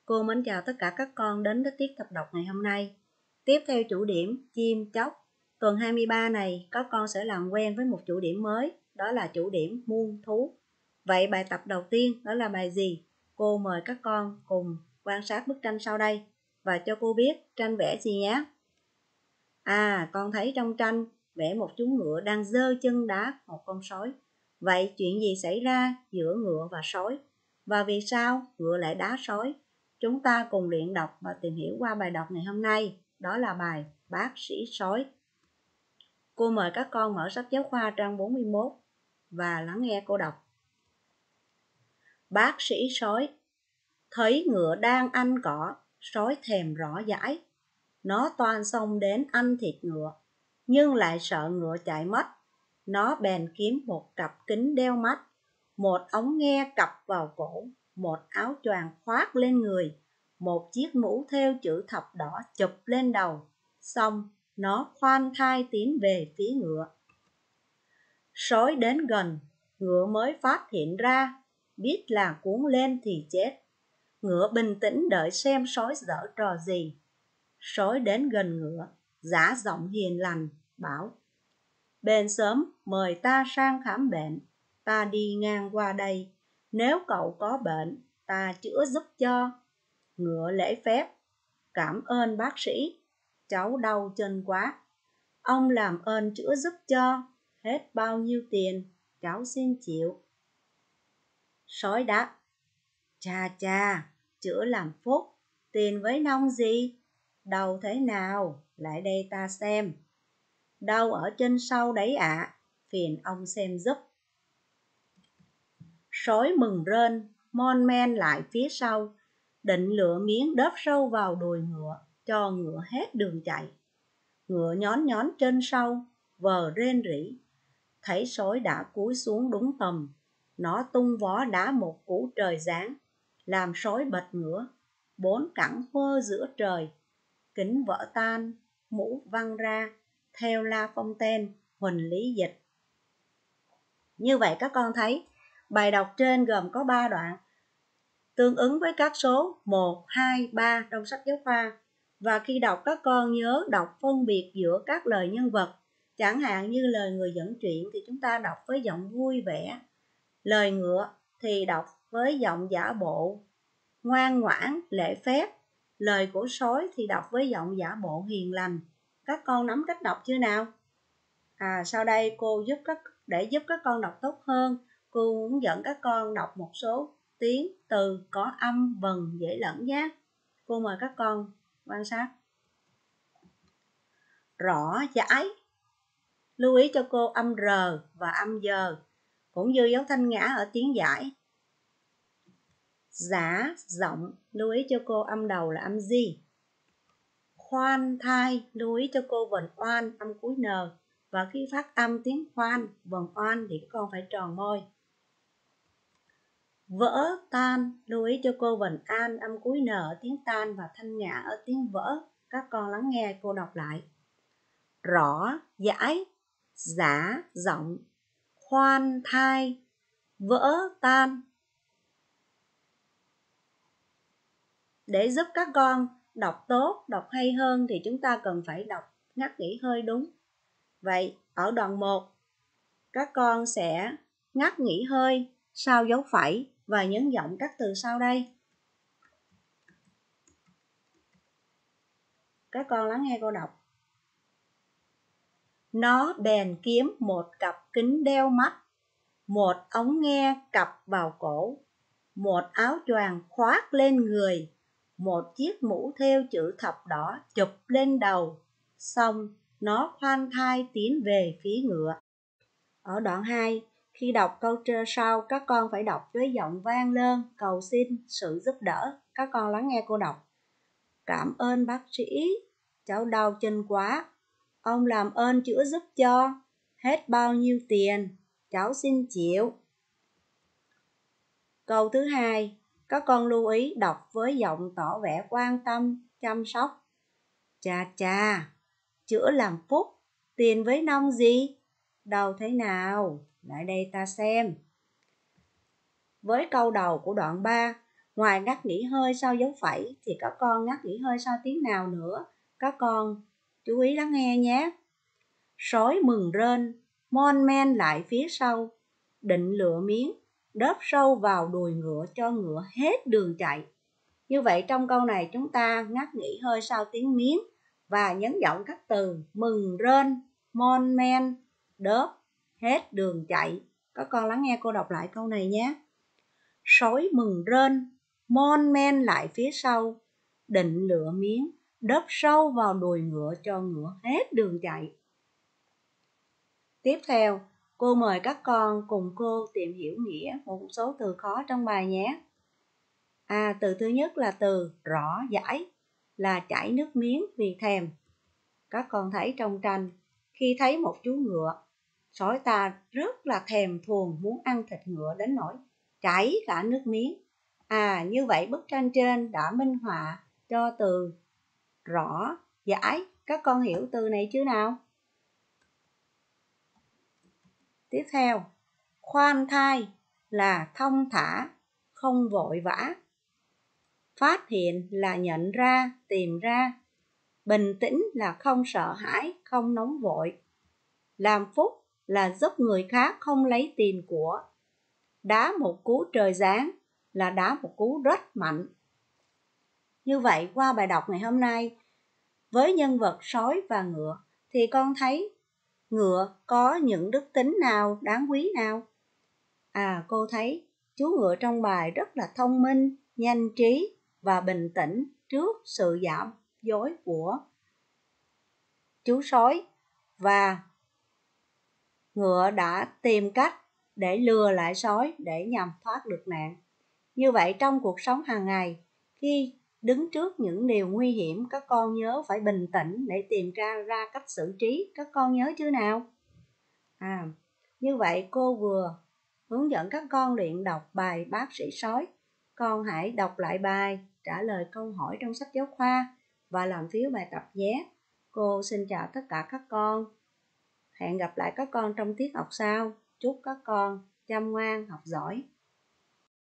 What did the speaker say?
Cô mến chào tất cả các con đến với tiết tập đọc ngày hôm nay. Tiếp theo chủ điểm chim chóc. Tuần 23 này, các con sẽ làm quen với một chủ điểm mới, đó là chủ điểm muôn thú. Vậy bài tập đầu tiên đó là bài gì? Cô mời các con cùng quan sát bức tranh sau đây và cho cô biết tranh vẽ gì nhé. Con thấy trong tranh vẽ một chú ngựa đang giơ chân đá một con sói. Vậy chuyện gì xảy ra giữa ngựa và sói? Và vì sao ngựa lại đá sói? Chúng ta cùng luyện đọc và tìm hiểu qua bài đọc ngày hôm nay, đó là bài Bác sĩ sói. Cô mời các con mở sách giáo khoa trang 41 và lắng nghe cô đọc. Bác sĩ sói. Thấy ngựa đang ăn cỏ, sói thèm rõ dãi. Nó toan xông đến ăn thịt ngựa, nhưng lại sợ ngựa chạy mất. Nó bèn kiếm một cặp kính đeo mắt, một ống nghe cặp vào cổ, một áo choàng khoác lên người, một chiếc mũ thêu chữ thập đỏ chụp lên đầu. Xong, nó khoan thai tiến về phía ngựa. Sói đến gần, ngựa mới phát hiện ra, biết là cuốn lên thì chết. Ngựa bình tĩnh đợi xem sói giở trò gì. Sói đến gần ngựa, giả giọng hiền lành, bảo: Bền sớm mời ta sang khám bệnh, ta đi ngang qua đây, nếu cậu có bệnh, ta chữa giúp cho. Ngựa lễ phép: Cảm ơn bác sĩ, cháu đau chân quá. Ông làm ơn chữa giúp cho, hết bao nhiêu tiền, cháu xin chịu. Sói đáp: Chà, chữa làm phúc, tiền với nông gì? Đau thế nào, lại đây ta xem. Đau ở chân sau đấy ạ, phiền ông xem giúp. Sói mừng rơn, mon men lại phía sau, định lựa miếng đớp sâu vào đùi ngựa, cho ngựa hết đường chạy. Ngựa nhón chân sau, vờ rên rỉ. Thấy sói đã cúi xuống đúng tầm, nó tung vó đá một cú trời giáng, làm sói bật ngửa, bốn cẳng phơ giữa trời. Kính vỡ tan, mũ văng ra, theo La Fontaine, Huỳnh Lý dịch. Như vậy các con thấy, bài đọc trên gồm có 3 đoạn, tương ứng với các số 1, 2, 3 trong sách giáo khoa. Và khi đọc các con nhớ đọc phân biệt giữa các lời nhân vật. Chẳng hạn như lời người dẫn chuyện thì chúng ta đọc với giọng vui vẻ. Lời ngựa thì đọc với giọng giả bộ, ngoan ngoãn, lễ phép. Lời của sói thì đọc với giọng giả bộ hiền lành. Các con nắm cách đọc chưa nào? Sau đây cô để giúp các con đọc tốt hơn, cô hướng dẫn các con đọc một số tiếng từ có âm vần dễ lẫn nhé. Cô mời các con quan sát. Rõ dãi. Lưu ý cho cô âm R và âm giờ, cũng như dấu thanh ngã ở tiếng giải. Giả giọng, lưu ý cho cô âm đầu là âm G. Khoan thai, lưu ý cho cô vần oan, âm cuối N. Và khi phát âm tiếng khoan, vần oan thì các con phải tròn môi. Vỡ tan, lưu ý cho cô vần an, âm cuối N ở tiếng tan và thanh ngã ở tiếng vỡ. Các con lắng nghe cô đọc lại. Rõ dãi, giả giọng, khoan thai, vỡ tan. Để giúp các con đọc tốt, đọc hay hơn thì chúng ta cần phải đọc ngắt nghỉ hơi đúng. Vậy ở đoạn 1, các con sẽ ngắt nghỉ hơi sau dấu phẩy và nhấn giọng các từ sau đây. Các con lắng nghe cô đọc. Nó bèn kiếm một cặp kính đeo mắt, một ống nghe cặp vào cổ, một áo choàng khoác lên người, một chiếc mũ thêu chữ thập đỏ chụp lên đầu. Xong, nó khoan thai tiến về phía ngựa. Ở đoạn 2, khi đọc câu sau, các con phải đọc với giọng vang lên, cầu xin sự giúp đỡ. Các con lắng nghe cô đọc. Cảm ơn bác sĩ, cháu đau chân quá. Ông làm ơn chữa giúp cho, hết bao nhiêu tiền, cháu xin chịu. Câu thứ 2, các con lưu ý đọc với giọng tỏ vẻ quan tâm, chăm sóc. Chà, chữa làm phúc, tiền với nông gì? Đâu thế nào? Lại đây ta xem. Với câu đầu của đoạn 3, Ngoài ngắt nghỉ hơi sau dấu phẩy thì các con ngắt nghỉ hơi sau tiếng nào nữa? Các con chú ý lắng nghe nhé. Sói mừng rên, mon men lại phía sau, định lựa miếng, đớp sâu vào đùi ngựa cho ngựa hết đường chạy. Như vậy trong câu này chúng ta ngắt nghỉ hơi sau tiếng miếng và nhấn giọng các từ mừng rên, mon men, đớp, hết đường chạy. Các con lắng nghe cô đọc lại câu này nhé. Sói mừng rên, mon men lại phía sau, định lựa miếng, đớp sâu vào đùi ngựa cho ngựa hết đường chạy. Tiếp theo, cô mời các con cùng cô tìm hiểu nghĩa một số từ khó trong bài nhé. Từ thứ nhất là từ rõ dãi, là chảy nước miếng vì thèm. Các con thấy trong tranh, khi thấy một chú ngựa, sói ta rất là thèm thuồng muốn ăn thịt ngựa đến nỗi chảy cả nước miếng. Như vậy bức tranh trên đã minh họa cho từ rõ dãi. Các con hiểu từ này chứ nào? Tiếp theo, khoan thai là thong thả, không vội vã. Phát hiện là nhận ra, tìm ra. Bình tĩnh là không sợ hãi, không nóng vội. Làm phúc là giúp người khác không lấy tiền của. Đá một cú trời giáng là đá một cú rất mạnh. Như vậy qua bài đọc ngày hôm nay, với nhân vật sói và ngựa thì con thấy ngựa có những đức tính nào đáng quý nào? Cô thấy chú ngựa trong bài rất là thông minh, nhanh trí và bình tĩnh trước sự giả dối của chú sói, và ngựa đã tìm cách để lừa lại sói để nhằm thoát được nạn. Như vậy trong cuộc sống hàng ngày, khi đứng trước những điều nguy hiểm, các con nhớ phải bình tĩnh để tìm ra cách xử trí. Các con nhớ chưa nào? Như vậy cô vừa hướng dẫn các con luyện đọc bài Bác sĩ sói. Con hãy đọc lại bài, trả lời câu hỏi trong sách giáo khoa và làm phiếu bài tập nhé. Cô xin chào tất cả các con. Hẹn gặp lại các con trong tiết học sau. Chúc các con chăm ngoan, học giỏi.